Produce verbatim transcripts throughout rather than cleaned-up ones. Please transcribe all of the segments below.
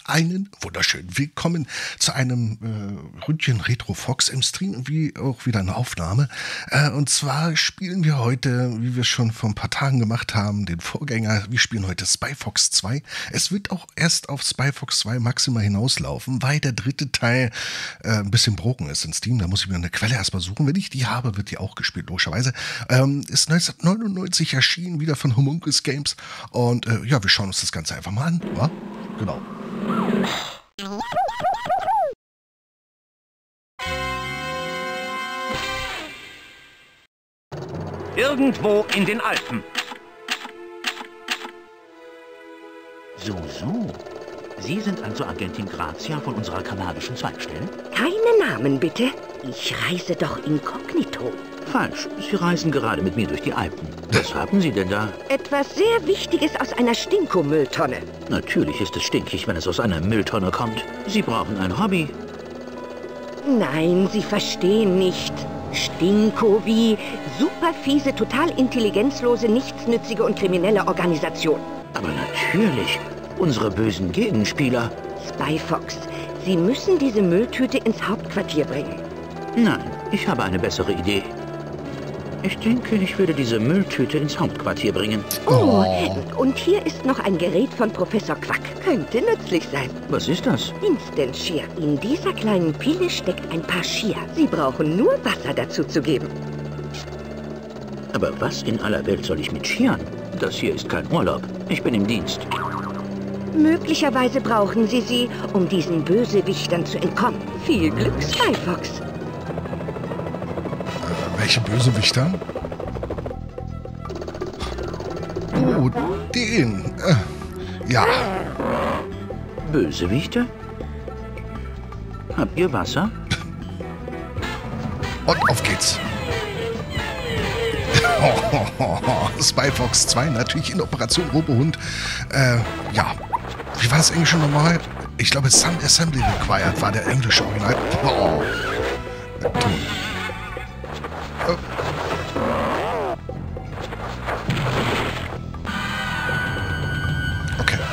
Einen wunderschönen Willkommen zu einem äh, Ründchen Retro Fox im Stream, wie auch wieder eine Aufnahme. Äh, und zwar spielen wir heute, wie wir schon vor ein paar Tagen gemacht haben, den Vorgänger. Wir spielen heute Spy Fox zwei. Es wird auch erst auf Spy Fox zwei Maxima hinauslaufen, weil der dritte Teil äh, ein bisschen broken ist in Steam. Da muss ich mir eine Quelle erstmal suchen. Wenn ich die habe, wird die auch gespielt, logischerweise. Ähm, ist neunzehnhundertneunundneunzig erschienen, wieder von Homunculus Games. Und äh, ja, wir schauen uns das Ganze einfach mal an. Ja? Genau. Irgendwo in den Alpen. So, so. Sie sind also Agentin Grazia von unserer kanadischen Zweigstelle? Keine Namen, bitte. Ich reise doch inkognito. Falsch. Sie reisen gerade mit mir durch die Alpen. Was haben Sie denn da? Etwas sehr Wichtiges aus einer Stinko-Mülltonne. Natürlich ist es stinkig, wenn es aus einer Mülltonne kommt. Sie brauchen ein Hobby. Nein, Sie verstehen nicht. Stinko wie super fiese, total intelligenzlose, nichtsnützige und kriminelle Organisation. Aber natürlich. Unsere bösen Gegenspieler. Spy Fox, Sie müssen diese Mülltüte ins Hauptquartier bringen. Nein, ich habe eine bessere Idee. Ich denke, ich würde diese Mülltüte ins Hauptquartier bringen. Oh, und hier ist noch ein Gerät von Professor Quack. Könnte nützlich sein. Was ist das? Instant Shear. In dieser kleinen Pille steckt ein paar Shear. Sie brauchen nur Wasser dazu zu geben. Aber was in aller Welt soll ich mit Shearen? Das hier ist kein Urlaub. Ich bin im Dienst. Möglicherweise brauchen Sie sie, um diesen Bösewichtern zu entkommen. Viel Glück, Spy Fox. Welche Bösewichter? Oh, den. Äh, ja. Bösewichter? Habt ihr Wasser? Und auf geht's. Spy Fox zwei, natürlich in Operation Robohund. Äh, ja. Wie war das Englische nochmal? Ich glaube, Some Assembly Required war der englische Original. Oh. Äh, Oh. Okay.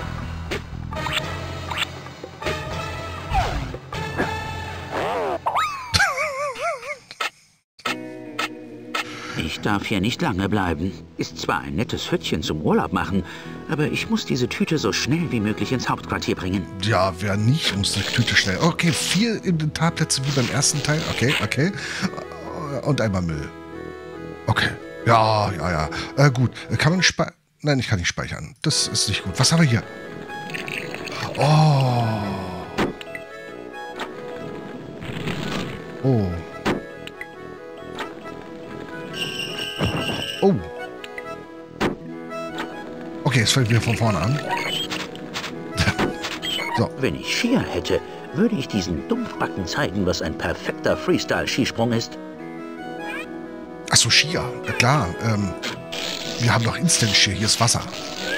Ich darf hier nicht lange bleiben. Ist zwar ein nettes Hüttchen zum Urlaub machen, aber ich muss diese Tüte so schnell wie möglich ins Hauptquartier bringen. Ja, wer nicht, muss die Tüte schnell. Okay, vier Inventarplätze wie beim ersten Teil. Okay, okay. Und einmal Müll. Okay. Ja, ja, ja. Äh, gut. Kann man speichern? Nein, ich kann nicht speichern. Das ist nicht gut. Was haben wir hier? Oh. Oh. Oh. Okay, es fängt wieder von vorne an. So. Wenn ich Skier hätte, würde ich diesen Dumpfbacken zeigen, was ein perfekter Freestyle-Skisprung ist. Achso, Skier. Ja klar. Ähm, wir haben doch Instant Skier. Hier ist Wasser.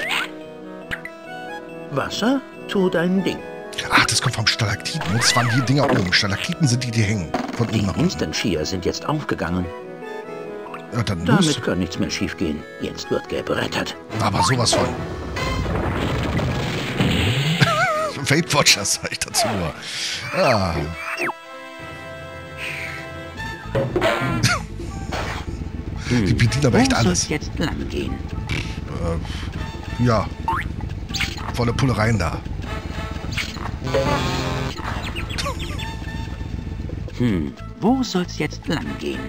Wasser? Tu dein Ding. Ach, das kommt vom Stalaktiten. Das waren die Dinger oben. Stalaktiten sind die, die hängen. Von Die Instant Skier sind jetzt aufgegangen. Ja, dann Damit muss. kann nichts mehr schiefgehen. Jetzt wird gerettet. Aber sowas von. Weight Watchers, sag ich dazu nur. Ah. Die bedienen aber echt Wo alles. soll's jetzt lang gehen? Äh, ja. Volle Pullereien da. Hm, wo soll's jetzt lang gehen?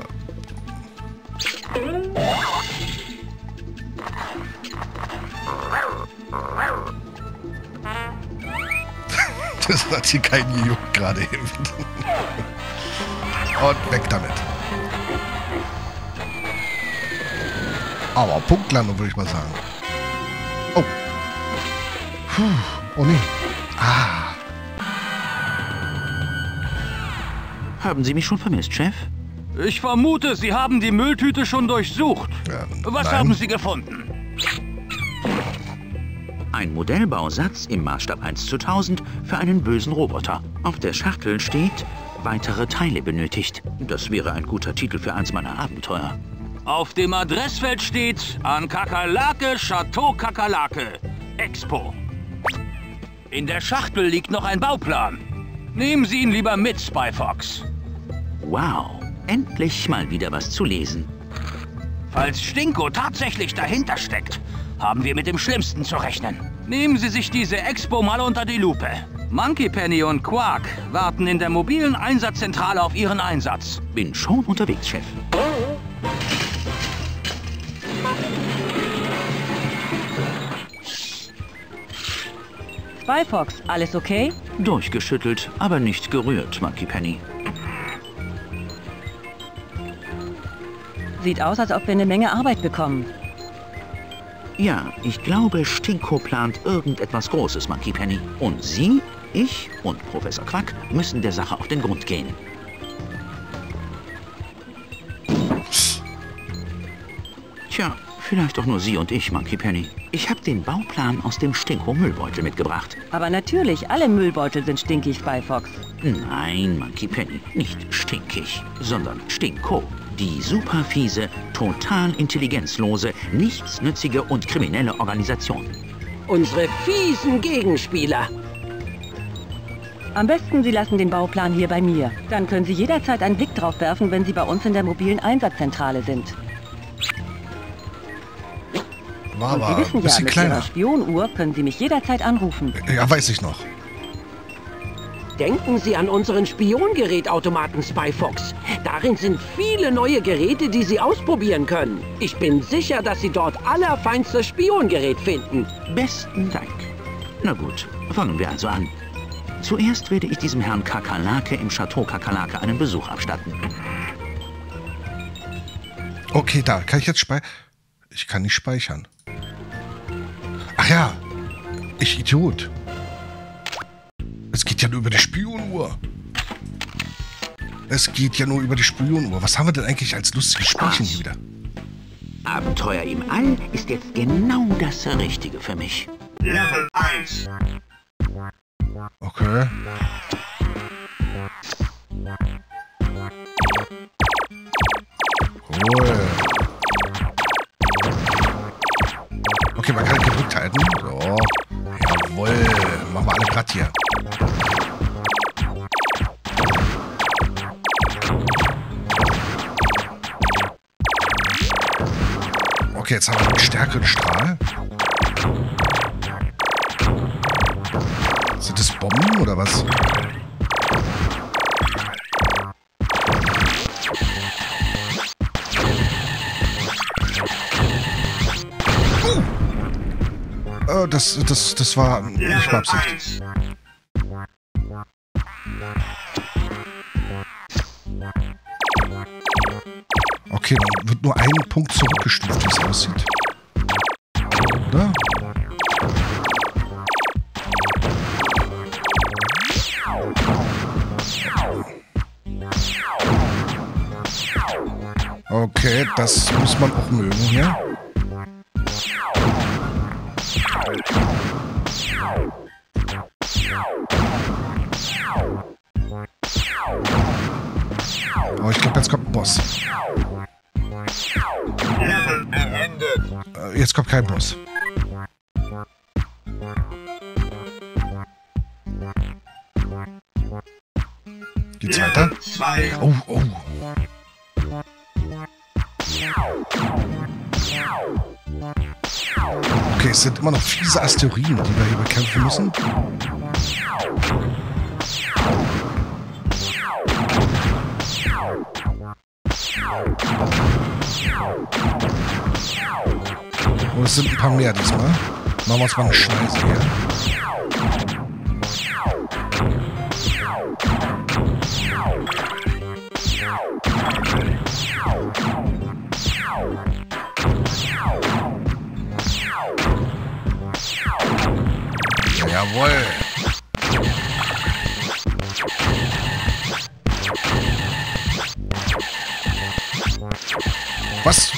Das hat hier keinen gejuckt gerade eben. Und weg damit. Aber Punktlandung, würde ich mal sagen. Oh. Puh. Oh nee. Ah. Haben Sie mich schon vermisst, Chef? Ich vermute, Sie haben die Mülltüte schon durchsucht. Ja, Was nein. haben Sie gefunden? Ein Modellbausatz im Maßstab eins zu tausend für einen bösen Roboter. Auf der Schachtel steht, weitere Teile benötigt. Das wäre ein guter Titel für eins meiner Abenteuer. Auf dem Adressfeld steht an Kakerlake Chateau Kakerlake Expo. In der Schachtel liegt noch ein Bauplan. Nehmen Sie ihn lieber mit, Spy Fox. Wow, endlich mal wieder was zu lesen. Falls Stinko tatsächlich dahinter steckt, haben wir mit dem Schlimmsten zu rechnen. Nehmen Sie sich diese Expo mal unter die Lupe. Monkey Penny und Quark warten in der mobilen Einsatzzentrale auf Ihren Einsatz. Bin schon unterwegs, Chef. Spy Fox, alles okay? Durchgeschüttelt, aber nicht gerührt, Monkey Penny. Sieht aus, als ob wir eine Menge Arbeit bekommen. Ja, ich glaube, Stinko plant irgendetwas Großes, Monkey Penny. Und Sie, ich und Professor Quack müssen der Sache auf den Grund gehen. Tja, vielleicht doch nur Sie und ich, Monkey Penny. Ich habe den Bauplan aus dem Stinko-Müllbeutel mitgebracht. Aber natürlich, alle Müllbeutel sind stinkig, Spy Fox. Nein, Monkey Penny, nicht stinkig, sondern Stinko. Die superfiese, total intelligenzlose, nichtsnützige und kriminelle Organisation. Unsere fiesen Gegenspieler. Am besten, Sie lassen den Bauplan hier bei mir. Dann können Sie jederzeit einen Blick drauf werfen, wenn Sie bei uns in der mobilen Einsatzzentrale sind. War Und aber Sie wissen ein bisschen ja, mit kleiner. Ihrer Spionuhr können Sie mich jederzeit anrufen. Ja, weiß ich noch. Denken Sie an unseren Spiongerätautomaten, Spy Fox. Darin sind viele neue Geräte, die Sie ausprobieren können. Ich bin sicher, dass Sie dort allerfeinstes Spiongerät finden. Besten Dank. Na gut, fangen wir also an. Zuerst werde ich diesem Herrn Kakerlake im Chateau Kakerlake einen Besuch abstatten. Okay, da kann ich jetzt speichern. Ich kann nicht speichern. Ach ja, ich Idiot. Es geht ja nur über die Spionuhr. Es geht ja nur über die Spionuhr. Was haben wir denn eigentlich als lustiges Spielchen hier wieder? Abenteuer im All ist jetzt genau das Richtige für mich. Level eins. Okay. Cool. Okay, man kann gedrückt halten. So. Jawohl. Machen wir alle platt hier. Okay, jetzt haben wir einen stärkeren Strahl. Sind das Bomben oder was? Uh! Das, das, das war nicht beabsichtigt. Okay, dann wird nur ein Punkt zurückgestuft, wie es aussieht. Oder? Okay, das muss man auch mögen hier. Oh, ich glaube, jetzt kommt ein Boss. Äh, jetzt kommt kein Boss. Geht's weiter? Oh, oh. Okay, es sind immer noch fiese Asteroiden, die wir hier bekämpfen müssen. Oh, es sind ein paar mehr diesmal. Machen wir uns mal eine Schneise hier. Ja, jawohl. Was?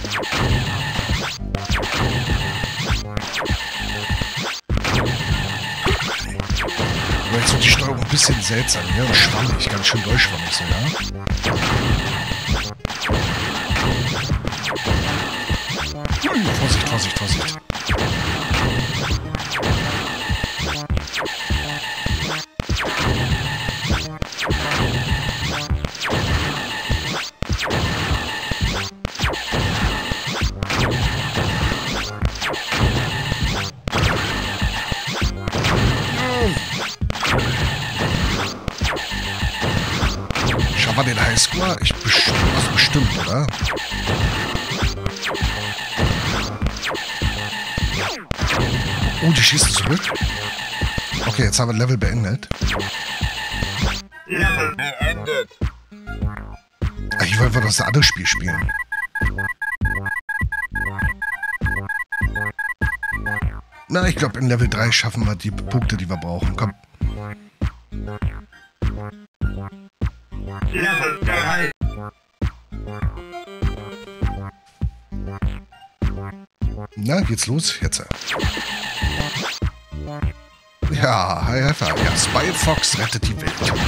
Aber jetzt wird die Steuerung ein bisschen seltsam hier und schwammig, ganz schön durchschwammig sogar. Vorsicht, Vorsicht, Vorsicht. wir den Highscore? Ich best also bestimmt, oder? Oh, die schießen zurück. Okay, jetzt haben wir Level beendet. Level beendet. Ich wollte das andere Spiel spielen. Na, ich glaube, in Level drei schaffen wir die Punkte, die wir brauchen. Komm. Level drei. Na, geht's los? Jetzt. Ja, hi, hi, hi. Ja, Spy Fox rettet die Welt.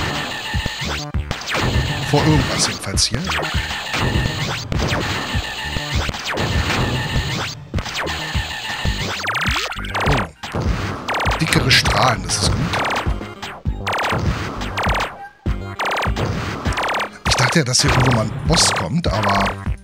Vor irgendwas jedenfalls hier. Oh. Dickere Strahlen, das ist gut. Ich dachte ja, dass hier irgendwo mal ein Boss kommt, aber...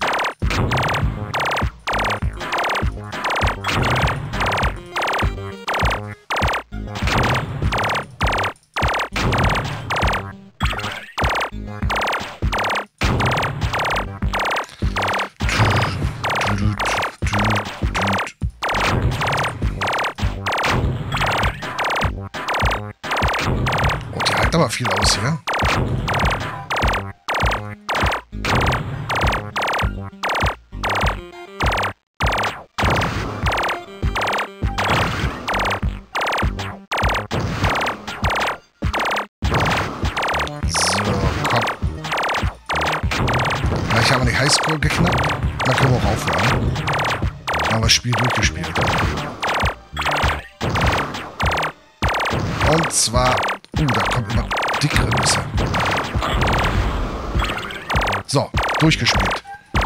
aber viel aus hier. So, komm. Gleich haben wir die Highscore geknackt. Dann können wir auch aufhören. Dann haben wir das Spiel durchgespielt. Und zwar... Uh, da kommt immer dickere Nüsse. So, durchgespielt.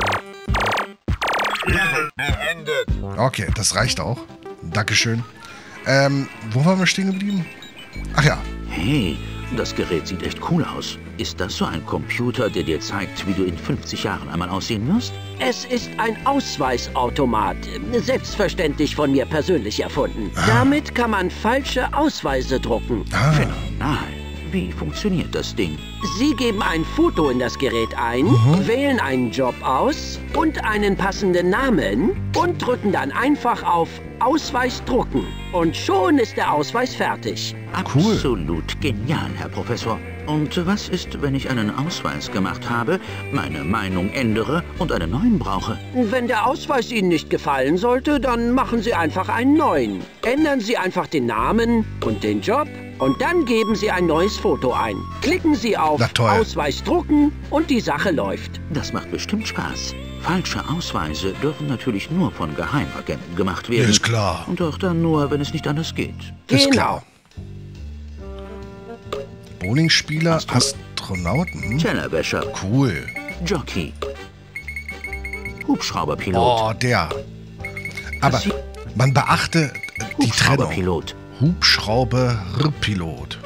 Level beendet. Okay, das reicht auch. Dankeschön. Ähm, wo waren wir stehen geblieben? Ach ja. Hey, das Gerät sieht echt cool aus. Ist das so ein Computer, der dir zeigt, wie du in fünfzig Jahren einmal aussehen wirst? Es ist ein Ausweisautomat. Selbstverständlich von mir persönlich erfunden. Ah. Damit kann man falsche Ausweise drucken. Ah, Phänomenal. Wie funktioniert das Ding? Sie geben ein Foto in das Gerät ein, Mhm. wählen einen Job aus und einen passenden Namen und drücken dann einfach auf Ausweis drucken. Und schon ist der Ausweis fertig. Cool. Absolut genial, Herr Professor. Und was ist, wenn ich einen Ausweis gemacht habe, meine Meinung ändere und einen neuen brauche? Wenn der Ausweis Ihnen nicht gefallen sollte, dann machen Sie einfach einen neuen. Ändern Sie einfach den Namen und den Job und dann geben Sie ein neues Foto ein. Klicken Sie auf Na toll. Ausweis drucken und die Sache läuft. Das macht bestimmt Spaß. Falsche Ausweise dürfen natürlich nur von Geheimagenten gemacht werden. Ist klar. Und auch dann nur, wenn es nicht anders geht. Ist Genau. klar. Bowlingspieler, Astronauten. Tellerwäscher, Cool. Jockey, Hubschrauberpilot, Oh, der. Aber man beachte die Trennung. Hubschrauberpilot, Hubschrauberpilot.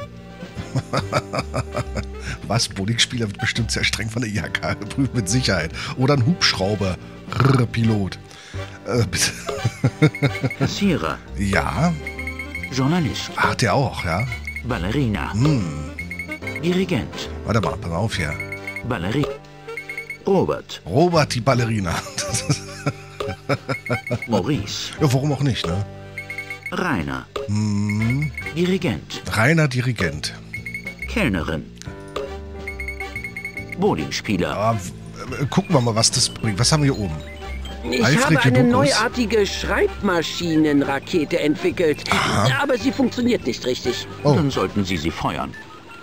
Was? Bowlingspieler wird bestimmt sehr streng von der I H K geprüft, mit Sicherheit. Oder ein Hubschrauberpilot. Äh, bitte. Kassierer, Ja, Journalist, ach, der auch, ja. Ballerina, Hm. Warte Dirigent, mal, pass mal auf hier. Ballerin, Robert, Robert die Ballerina. Das ist, Maurice, ja, warum auch nicht, ne? Rainer, Hm. Dirigent, Reiner Dirigent. Kellnerin, Bowlingspieler, Ah, w- gucken wir mal, was das bringt. Was haben wir hier oben? Ich Alfred habe eine Jodokus. neuartige Schreibmaschinenrakete entwickelt. Aber sie funktioniert nicht richtig. Oh, dann sollten Sie sie feuern.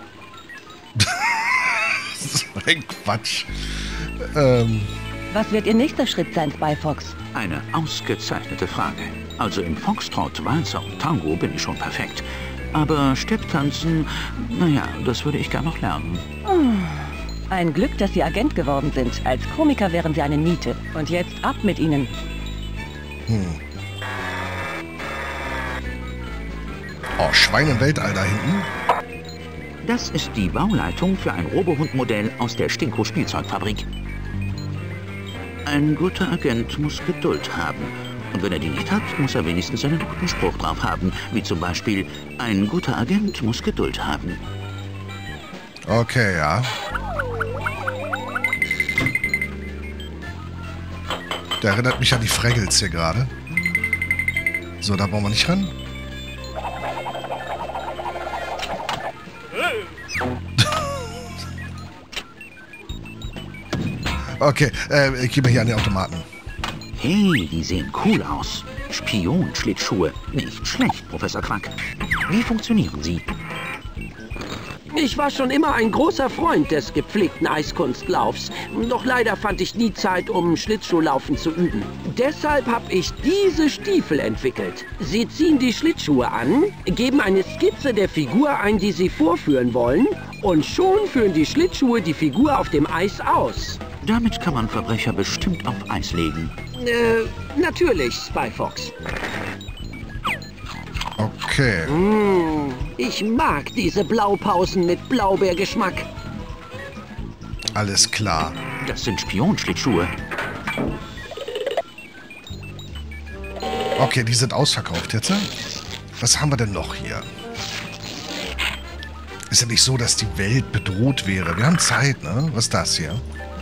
so ein Quatsch. Ähm, Was wird Ihr nächster Schritt sein, Spy Fox? Eine ausgezeichnete Frage. Also im Foxtrot, Walzer und Tango bin ich schon perfekt. Aber Stepptanzen, naja, das würde ich gern noch lernen. Ein Glück, dass Sie Agent geworden sind. Als Komiker wären Sie eine Niete. Und jetzt ab mit Ihnen. oh, Schwein im Weltall da hinten. Das ist die Bauleitung für ein Robohund-Modell aus der Stinko-Spielzeugfabrik. Ein guter Agent muss Geduld haben. Und wenn er die nicht hat, muss er wenigstens einen guten Spruch drauf haben. Wie zum Beispiel, ein guter Agent muss Geduld haben. Okay, ja. Der erinnert mich an die Fraggles hier gerade. So, da brauchen wir nicht ran. Okay, äh, ich gehe mal hier an den Automaten. Hey, die sehen cool aus. Spion-Schlittschuhe. Nicht schlecht, Professor Quack. Wie funktionieren sie? Ich war schon immer ein großer Freund des gepflegten Eiskunstlaufs. Doch leider fand ich nie Zeit, um Schlittschuhlaufen zu üben. Deshalb habe ich diese Stiefel entwickelt. Sie ziehen die Schlittschuhe an, geben eine Skizze der Figur ein, die Sie vorführen wollen, und schon führen die Schlittschuhe die Figur auf dem Eis aus. Damit kann man Verbrecher bestimmt auf Eis legen. Äh, natürlich, Spy Fox. Okay. Mmh, ich mag diese Blaupausen mit Blaubeergeschmack. Alles klar. Das sind Spion-Schlittschuhe. Okay, die sind ausverkauft jetzt. Was haben wir denn noch hier? Ist ja nicht so, dass die Welt bedroht wäre. Wir haben Zeit, ne? Was ist das hier?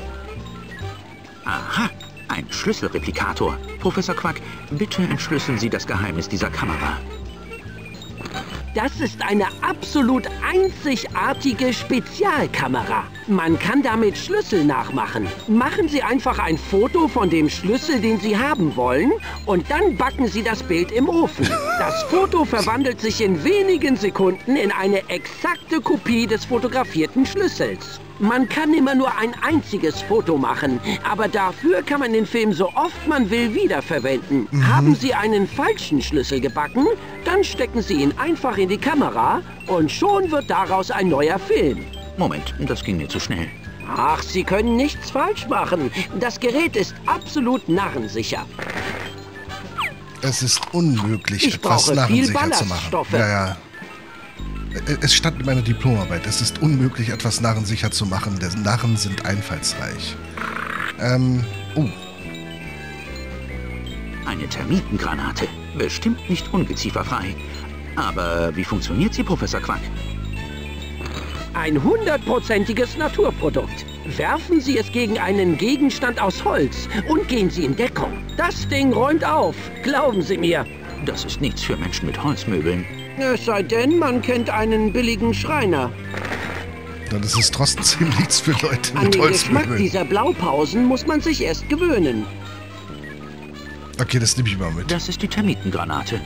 Aha, ein Schlüsselreplikator. Professor Quack, bitte entschlüsseln Sie das Geheimnis dieser Kamera. Das ist eine absolut einzigartige Spezialkamera. Man kann damit Schlüssel nachmachen. Machen Sie einfach ein Foto von dem Schlüssel, den Sie haben wollen, und dann backen Sie das Bild im Ofen. Das Foto verwandelt sich in wenigen Sekunden in eine exakte Kopie des fotografierten Schlüssels. Man kann immer nur ein einziges Foto machen, aber dafür kann man den Film so oft man will wiederverwenden. Mhm. Haben Sie einen falschen Schlüssel gebacken, dann stecken Sie ihn einfach in die Kamera und schon wird daraus ein neuer Film. Moment, das ging mir zu schnell. Ach, Sie können nichts falsch machen. Das Gerät ist absolut narrensicher. Es ist unmöglich, ich etwas narrensicher zu machen. Ja, ja. Es stand in meiner Diplomarbeit, es ist unmöglich, etwas narrensicher zu machen, denn Narren sind einfallsreich. Ähm, oh. Eine Termitengranate. Bestimmt nicht ungezieferfrei. Aber wie funktioniert sie, Professor Quack? Ein hundertprozentiges Naturprodukt. Werfen Sie es gegen einen Gegenstand aus Holz und gehen Sie in Deckung. Das Ding räumt auf, glauben Sie mir. Das ist nichts für Menschen mit Holzmöbeln. Es sei denn, man kennt einen billigen Schreiner. Dann ist es trotzdem nichts für Leute An mit den Holzmöbeln. Geschmack dieser Blaupausen muss man sich erst gewöhnen. Okay, das nehme ich mal mit. Das ist die Termitengranate.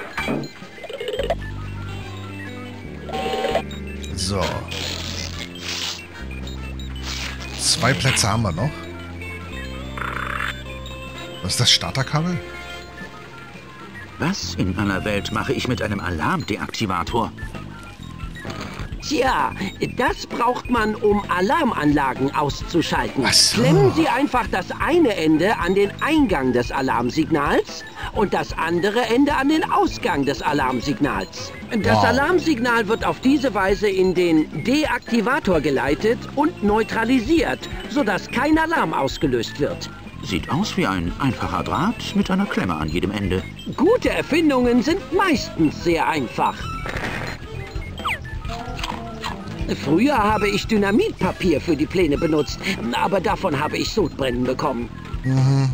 So. Zwei Plätze haben wir noch. Was ist das Starterkabel? Was in aller Welt mache ich mit einem Alarmdeaktivator? Tja, das braucht man, um Alarmanlagen auszuschalten. Ach so. Klemmen Sie einfach das eine Ende an den Eingang des Alarmsignals und das andere Ende an den Ausgang des Alarmsignals. Das Wow. Alarmsignal wird auf diese Weise in den Deaktivator geleitet und neutralisiert, sodass kein Alarm ausgelöst wird. Sieht aus wie ein einfacher Draht mit einer Klemme an jedem Ende. Gute Erfindungen sind meistens sehr einfach. Früher habe ich Dynamitpapier für die Pläne benutzt, aber davon habe ich Sodbrennen bekommen. Mhm.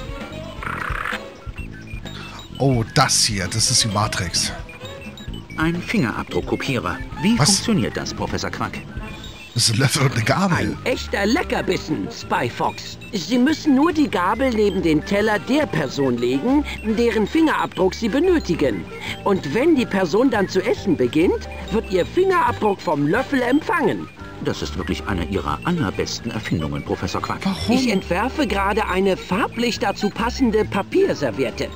Oh, das hier, das ist die Matrix. Ein Fingerabdruckkopierer. Wie Was? funktioniert das, Professor Quack? Das ist ein Löffel und eine Gabel. Ein echter Leckerbissen, Spy Fox. Sie müssen nur die Gabel neben den Teller der Person legen, deren Fingerabdruck Sie benötigen. Und wenn die Person dann zu essen beginnt, wird Ihr Fingerabdruck vom Löffel empfangen. Das ist wirklich eine Ihrer allerbesten Erfindungen, Professor Quack. Warum? Ich entwerfe gerade eine farblich dazu passende Papierserviette.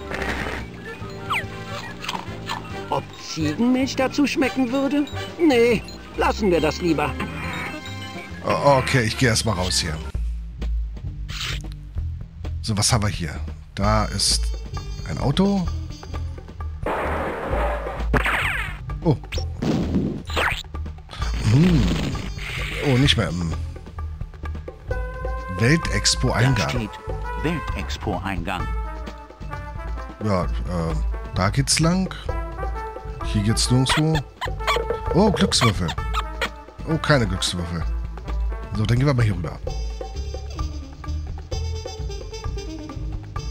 Ob Ziegenmilch dazu schmecken würde? Nee, lassen wir das lieber. Oh, okay, ich gehe erstmal raus hier. So, was haben wir hier? Da ist ein Auto. Oh. Hm. Oh, nicht mehr im Da Weltexpo-Eingang. steht Weltexpo-Eingang. Ja, äh, da geht's lang. Hier geht's nirgendwo. Oh, Glückswürfel. Oh, keine Glückswürfel. So, dann gehen wir mal hier rüber.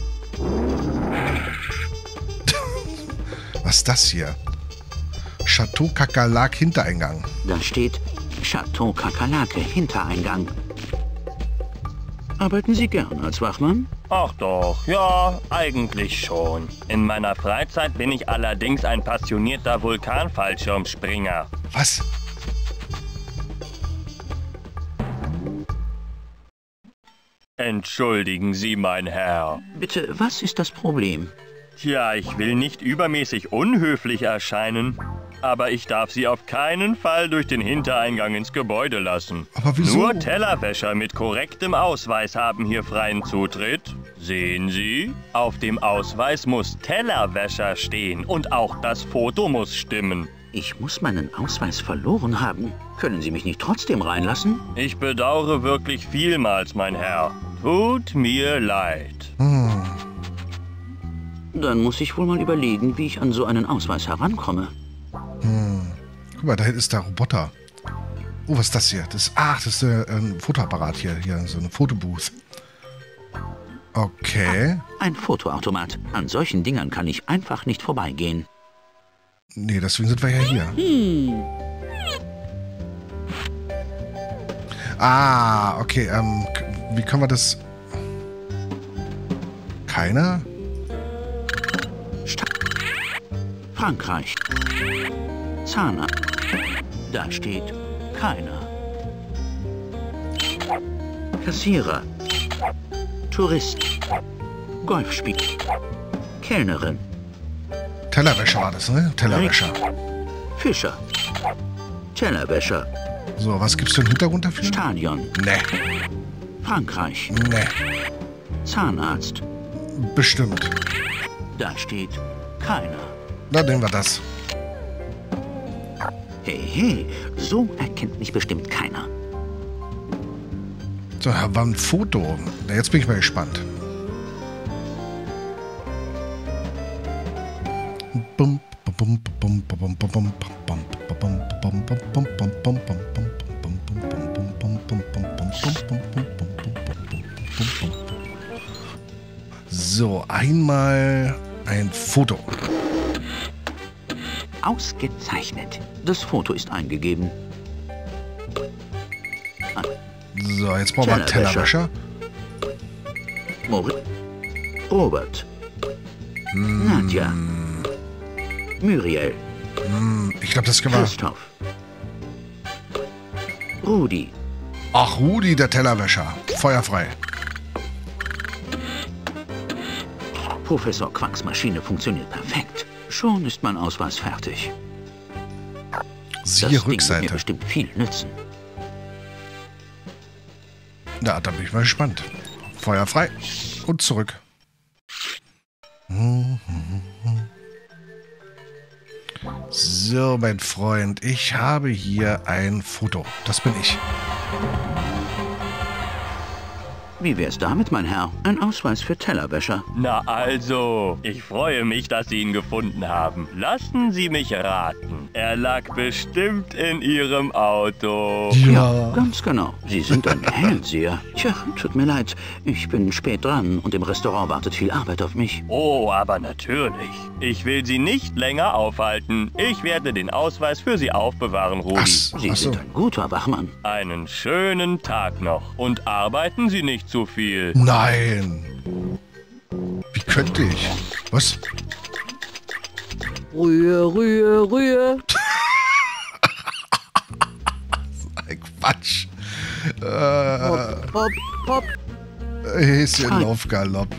Was ist das hier? Chateau Kakerlak Hintereingang. Da steht Chateau Kakerlake Hintereingang. Arbeiten Sie gern als Wachmann? Ach doch, ja, eigentlich schon. In meiner Freizeit bin ich allerdings ein passionierter Vulkanfallschirmspringer. Was? Entschuldigen Sie, mein Herr. Bitte, was ist das Problem? Tja, ich will nicht übermäßig unhöflich erscheinen, aber ich darf Sie auf keinen Fall durch den Hintereingang ins Gebäude lassen. Aber wieso? Nur Tellerwäscher mit korrektem Ausweis haben hier freien Zutritt. Sehen Sie? Auf dem Ausweis muss Tellerwäscher stehen und auch das Foto muss stimmen. Ich muss meinen Ausweis verloren haben. Können Sie mich nicht trotzdem reinlassen? Ich bedauere wirklich vielmals, mein Herr. Tut mir leid. Hm. Dann muss ich wohl mal überlegen, wie ich an so einen Ausweis herankomme. Hm. Guck mal, da hinten ist der Roboter. Oh, was ist das hier? Das, ach, das ist äh, ein Fotoapparat hier. Hier, so eine Fotobooth. Okay. Ein Fotoautomat. An solchen Dingern kann ich einfach nicht vorbeigehen. Nee, deswegen sind wir ja hier. Hm. Ah, okay. Ähm, wie können wir das... Keiner? Stadt. Frankreich. Zahnarzt. Da steht keiner. Kassierer. Tourist. Golfspiel. Kellnerin. Tellerwäscher war das, ne? Tellerwäscher. Fischer. Tellerwäscher. So, was gibt's für einen Hintergrund dafür? Stadion. Nee. Frankreich. Nee. Zahnarzt. Bestimmt. Da steht keiner. Dann nehmen wir das. Hey, hey, so erkennt mich bestimmt keiner. So, da war ein Foto. Na, jetzt bin ich mal gespannt. Bum, bum, bum, bum, bum, bum, bum, bum, bum, bum, bum, bum, bum, bum, bum. So, einmal ein Foto. Ausgezeichnet. Das Foto ist eingegeben. So, jetzt brauchen wir einen Tellerwäscher. Moritz. Robert. Nadja. Muriel. Ich glaube, das war... Christoph. Rudi. Ach, Rudi, der Tellerwäscher. Feuerfrei. Professor Quacks Maschine funktioniert perfekt. Schon ist mein Ausweis fertig. Siehe Das Ding wird mir Rückseite. bestimmt viel nützen. Na, da bin ich mal gespannt. Feuerfrei. Und zurück. So, mein Freund, ich habe hier ein Foto. Das bin ich. Wie wär's damit, mein Herr? Ein Ausweis für Tellerwäscher. Na also, ich freue mich, dass Sie ihn gefunden haben. Lassen Sie mich raten. Er lag bestimmt in Ihrem Auto. Ja, ganz genau. Sie sind ein Hellseher. Tja, tut mir leid. Ich bin spät dran und im Restaurant wartet viel Arbeit auf mich. Oh, aber natürlich. Ich will Sie nicht länger aufhalten. Ich werde den Ausweis für Sie aufbewahren, Rudi. Ach, Sie ach so. sind ein guter Wachmann. Einen schönen Tag noch. Und arbeiten Sie nicht zu viel. Nein. Wie könnte ich? Was? Rühe, Rühe, Rühe. Ein Quatsch. Äh, Hopp, hopp, hopp. Häschenlauf, Galopp.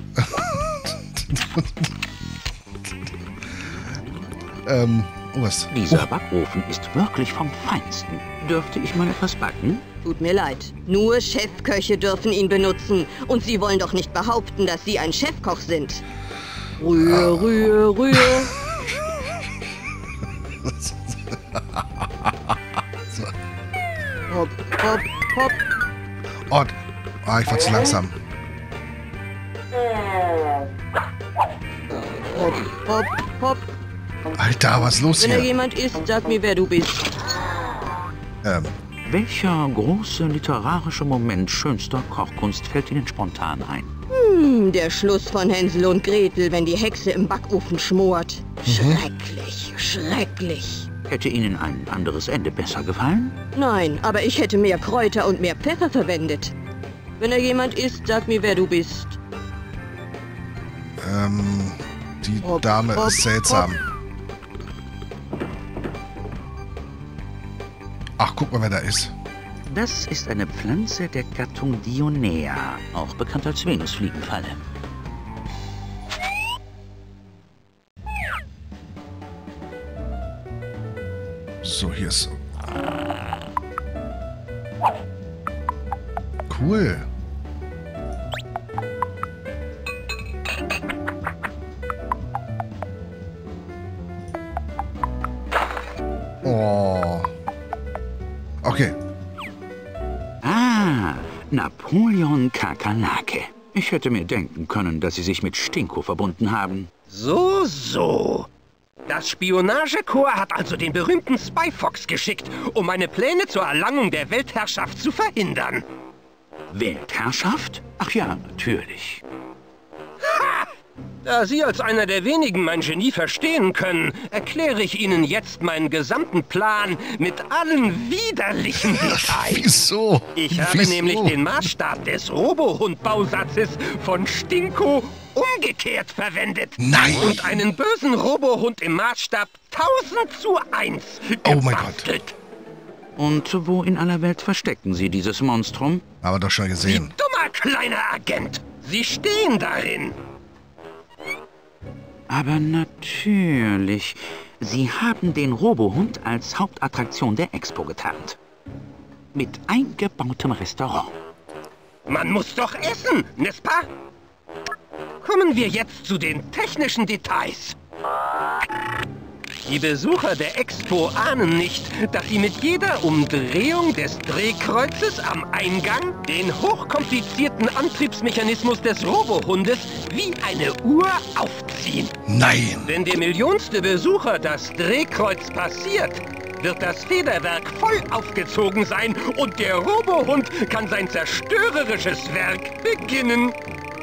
ähm, was? Dieser Backofen ist wirklich vom Feinsten. Dürfte ich mal etwas backen? Tut mir leid. Nur Chefköche dürfen ihn benutzen. Und Sie wollen doch nicht behaupten, dass Sie ein Chefkoch sind. Rühe, Rühe, Rühe. Hopp, hopp, hopp. Oh, ah, ich war zu langsam. Hopp, hopp, hopp. Alter, was ist los Wenn er hier? jemand ist, sag mir, wer du bist. Ähm, Welcher große literarische Moment schönster Kochkunst fällt Ihnen spontan ein? Hm, Hm, der Schluss von Hänsel und Gretel, wenn die Hexe im Backofen schmort. Schrecklich, schrecklich. Hätte Ihnen ein anderes Ende besser gefallen? Nein, aber ich hätte mehr Kräuter und mehr Pfeffer verwendet. Wenn er jemand ist, sag mir, wer du bist. Ähm, die Hopp, Dame hopp, ist seltsam. Ach, guck mal, wer da ist. Das ist eine Pflanze der Gattung Dionea, auch bekannt als Venusfliegenfalle. So, hier ist... Cool. Oh. Okay. Ah, Napoleon Kakerlake. Ich hätte mir denken können, dass Sie sich mit Stinko verbunden haben. So, so. Das Spionagekorps hat also den berühmten Spyfox geschickt, um meine Pläne zur Erlangung der Weltherrschaft zu verhindern. Weltherrschaft? Ach ja, natürlich. Ha! Da Sie als einer der wenigen mein Genie verstehen können, erkläre ich Ihnen jetzt meinen gesamten Plan mit allen widerlichen Details. Wieso? Ich habe Wieso? nämlich den Maßstab des Robohund-Bausatzes von Stinko umgekehrt verwendet. Nein! Und einen bösen Robohund im Maßstab tausend zu eins Oh mein gebastelt. Und wo in aller Welt verstecken Sie dieses Monstrum? Aber doch schon Sie gesehen. dummer kleiner Agent! Sie stehen darin! Aber natürlich. Sie haben den Robohund als Hauptattraktion der Expo getarnt. Mit eingebautem Restaurant. Man muss doch essen, n'est-ce pas? Kommen wir jetzt zu den technischen Details. Die Besucher der Expo ahnen nicht, dass sie mit jeder Umdrehung des Drehkreuzes am Eingang den hochkomplizierten Antriebsmechanismus des Robohundes wie eine Uhr aufziehen. Nein! Wenn der millionste Besucher das Drehkreuz passiert, wird das Federwerk voll aufgezogen sein und der Robohund kann sein zerstörerisches Werk beginnen.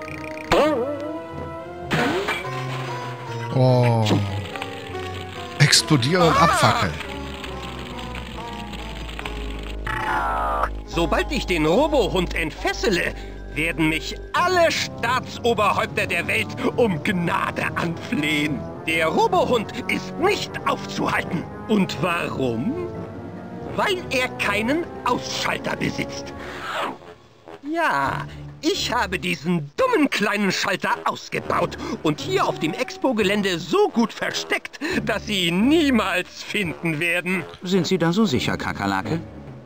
Oh. Explodieren und abfackeln. Sobald ich den Robohund entfessele, werden mich alle Staatsoberhäupter der Welt um Gnade anflehen. Der Robohund ist nicht aufzuhalten. Und warum? Weil er keinen Ausschalter besitzt. Ja, ich habe diesen dummen kleinen Schalter ausgebaut und hier auf dem Expo-Gelände so gut versteckt, dass Sie ihn niemals finden werden. Sind Sie da so sicher, Kakerlake?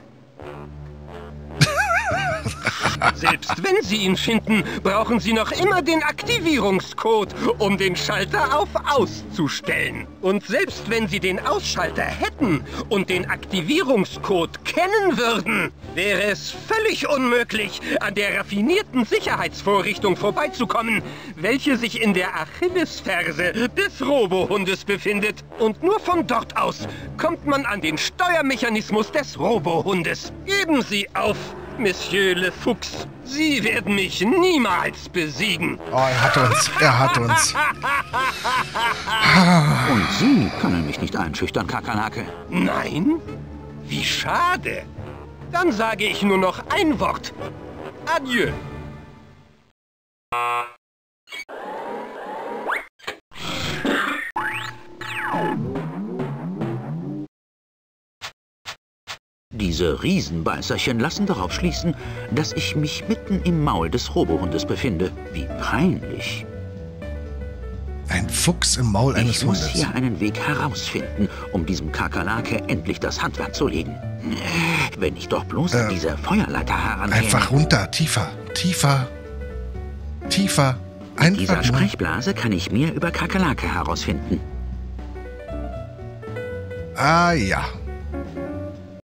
Selbst wenn Sie ihn finden, brauchen Sie noch immer den Aktivierungscode, um den Schalter auf Aus zu stellen. Und selbst wenn Sie den Ausschalter hätten und den Aktivierungscode kennen würden, wäre es völlig unmöglich, an der raffinierten Sicherheitsvorrichtung vorbeizukommen, welche sich in der Achillesferse des Robohundes befindet. Und nur von dort aus kommt man an den Steuermechanismus des Robohundes. Geben Sie auf, Monsieur Le Fuchs. Sie werden mich niemals besiegen. Oh, er hat uns. Er hat uns. Und Sie können mich nicht einschüchtern, Kakerlake. Nein? Wie schade. Dann sage ich nur noch ein Wort. Adieu. Diese Riesenbeißerchen lassen darauf schließen, dass ich mich mitten im Maul des Robohundes befinde. Wie peinlich. Ein Fuchs im Maul eines Ich muss Hundes. hier einen Weg herausfinden, um diesem Kakerlake endlich das Handwerk zu legen. Wenn ich doch bloß an Äh, diese Feuerleiter herankäme. Einfach runter, tiefer, tiefer, tiefer. Mit dieser Einfach nur. Sprechblase kann ich mehr über Kakerlake herausfinden. Ah ja.